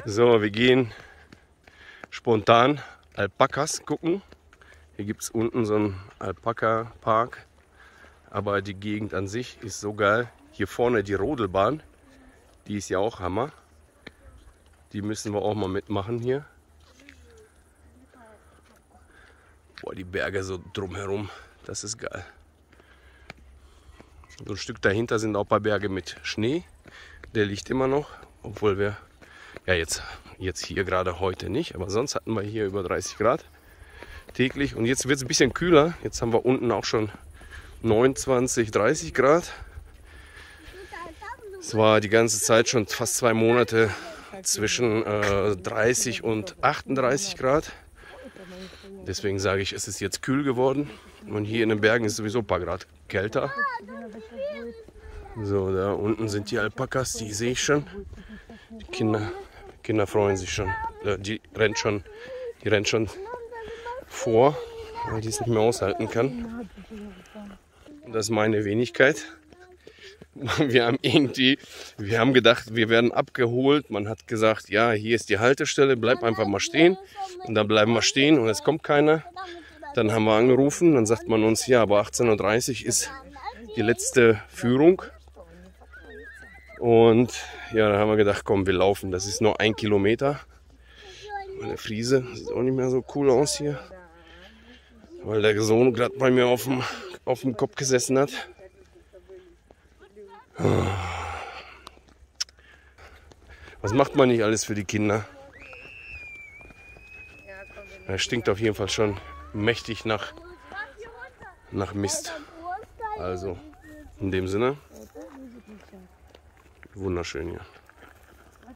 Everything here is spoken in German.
So, wir gehen spontan Alpakas gucken. Hier gibt es unten so einen Alpaka-Park. Aber die Gegend an sich ist so geil. Hier vorne die Rodelbahn, die ist ja auch Hammer. Die müssen wir auch mal mitmachen hier. Boah, die Berge so drumherum, das ist geil. So ein Stück dahinter sind auch ein paar Berge mit Schnee. Der liegt immer noch, obwohl wir, ja jetzt hier gerade heute nicht, aber sonst hatten wir hier über 30 Grad täglich. Und jetzt wird es ein bisschen kühler. Jetzt haben wir unten auch schon 29, 30 Grad. Es war die ganze Zeit schon fast 2 Monate zwischen 30 und 38 Grad. Deswegen sage ich, es ist jetzt kühl geworden. Und hier in den Bergen ist sowieso ein paar Grad kälter. So, da unten sind die Alpakas, die sehe ich schon. Die Kinder freuen sich schon. Die rennt schon vor, weil die es nicht mehr aushalten kann. Das ist meine Wenigkeit. Wir haben gedacht, wir werden abgeholt. Man hat gesagt, ja, hier ist die Haltestelle, bleib einfach mal stehen. Und dann bleiben wir stehen und es kommt keiner. Dann haben wir angerufen, dann sagt man uns, ja, aber 18:30 Uhr ist die letzte Führung. Und ja, dann haben wir gedacht, komm, wir laufen. Das ist nur 1 Kilometer. Meine Friese sieht auch nicht mehr so cool aus hier. Weil der Sohn gerade bei mir auf dem Kopf gesessen hat. Was macht man nicht alles für die Kinder? Er stinkt auf jeden Fall schon mächtig nach Mist. Also, in dem Sinne, wunderschön hier.